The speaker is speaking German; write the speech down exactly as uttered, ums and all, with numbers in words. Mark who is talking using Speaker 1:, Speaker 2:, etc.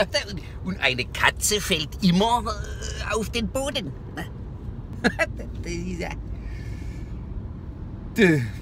Speaker 1: Und eine Katze fällt immer äh, auf den Boden. Das ist ja...